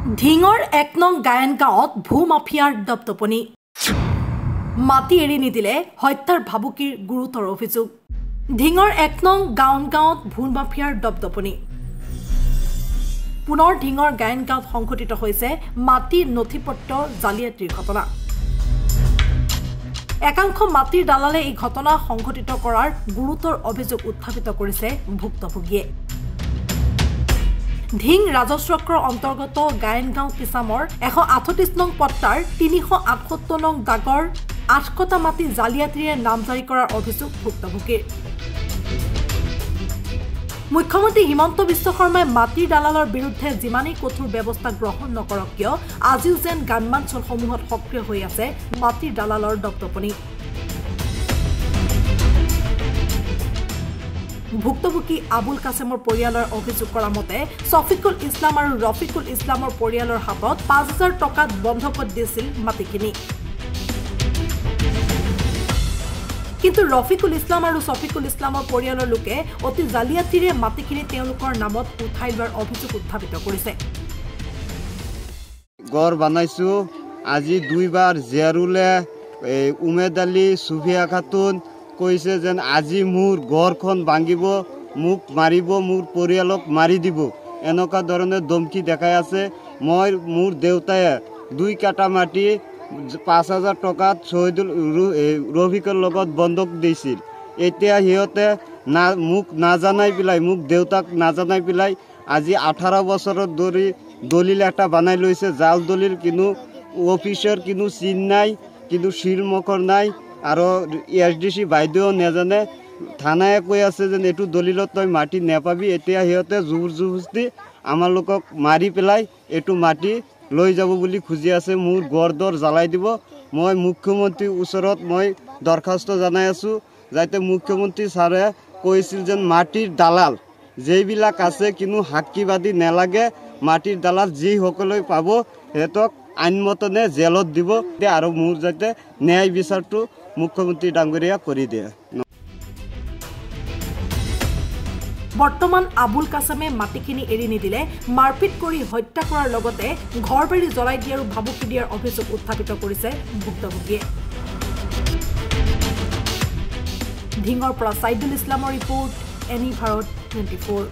ঢিঙৰ ১ নং গায়ন গাঁৱত ভূ মাফিয়াৰ দপদপনি মাটি এৰি নিদিলে হত্যাৰ ভাবুকিৰ গুৰুতৰ অভিযোগ ঢিঙৰ ১ নং গায়ন গাঁৱত ভূ মাফিয়াৰ দপদপনি পুনৰ ঢিঙৰ গায়ন গাঁৱত সংঘটিত হৈছে মাটিৰ নথিপত্ৰ জালিয়াতিৰ ঘটনা একাংশ মাটিৰ দালালে এই ঘটনা সংঘটিত কৰাৰ গুৰুতৰ অভিযোগ উত্থাপিত কৰিছে ভুক্তভোগীয়ে ঢিং ৰাজচক্ৰৰ অন্তৰ্গত গায়নগাঁও কিসামৰ ১৩৮ নং পট্টাৰ ৩৭৮ নং দাগৰ ৮ কটা মাটি জালিয়াতিৰে নামজাৰি কৰাৰ অভিযোগ ভুক্তভোগীৰ মুখ্যমন্ত্ৰী হিমন্ত বিশ্ব শৰ্মাই মাটিৰ দালালৰ বিৰুদ্ধে যিমানেই কঠোৰ ব্যৱস্থা গ্ৰহণ নকৰক কিয় আজিও যেন গ্ৰামাঞ্চলসমূহত সক্ৰিয় হৈ আছে মাটিৰ দালালৰ দপদপনি ভুক্তভোগী আবুল কাছেমৰ পৰিয়ালৰ অভিযোগ কৰা মতে শফিকুল ইছলাম আৰু ৰফিকুল ইছলামৰ পৰিয়ালৰ হাতত ৫০০০ টকাত বন্ধকত দিছিল মাটিখিনি কিন্তু ৰফিকুল ইছলাম আৰু শফিকুল ইছলামৰ পৰিয়ালৰ লোকে অতি জালিয়াতিৰে মাটিখিনি তেওঁলোকৰ নামত উঠাই লোৱাৰ অভিযোগ উত্থাপিত কৰিছে গড় বানাইছো আজি দুইবাৰ জিয়াৰুলে উমেদ আলী সুফিয়া খাতুন কৈছে যেন আজি মোৰ ঘৰখন ভাঙিব মোক মাৰিব মোৰ পৰিয়ালক মাৰি দিব এনেকুৱা ধৰণে ধমকি দেখাই আছে মই মোৰ দেউতাই ২ কাটা মাটি ৫০০০ টকাত শহীদুল ৰফিকৰ লগত বন্ধক দিছিল এতিয়া সিহঁতে মোক নাজানাই পেলাই মোক দেউতাক নাজানাই পেলাই আজি ১৮ বছৰৰ ধৰি দলিল এটা বনাই লৈছে জাল দলিল কিন্তু অফিচৰ কিন্তু চিন নাই কিন্তু শিলমখৰ নাই আৰু এছডিসি বাইদেউ নেজানে থানায় কৈ আছে যে এইটো দলিলত তই মাটি নেপাবি এতিয়া সিহঁতে জোৰ জবৰদস্তি আমাৰ লোকক মাৰি পেলাই এইটো মাটি লৈ যাব বুলি খুজি আছে মোৰ গড়দৰ জ্বালাই দিব মই মুখ্যমন্ত্ৰীৰ ওচৰত মই দৰখাস্ত জনাই আছো যাতে মুখ্যমন্ত্ৰী ছাৰে কৈছিল যে মাটিৰ দালাল যেইবিলাক আছে কিন্তু সাক্ষীবাদী নেলাগে মাটিৰ দালাল যিসকলে পাব হেতক আইনমতনে জেলত দিব আৰু মোৰ যাতে ন্যায় বিচাৰটো মুখ্যমন্ত্ৰী ডাঙৰীয়া কৰি দিয়ে বৰ্তমান আবুল কাছেমে মাটিখিনি এৰি নিদিলে মাৰপিট কৰি হত্যা কৰাৰ লগতে ঘৰবাৰী জ্বলাই দিয়াৰ ভাবুকি দিয়াৰ অভিযোগ উত্থাপিত কৰিছে ভুক্তভোগীয়ে ঢিঙৰ পৰা সাইদুল ইছলামৰ ৰিপৰ্ট এনি ভাৰত 24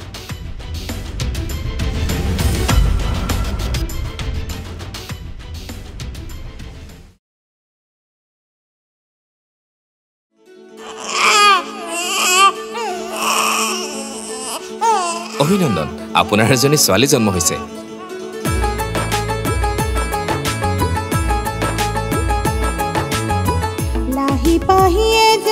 অভিনন্দন আপোনাৰ এজনী ছোৱালী জন্ম হৈছে লাহি পাহিয়ে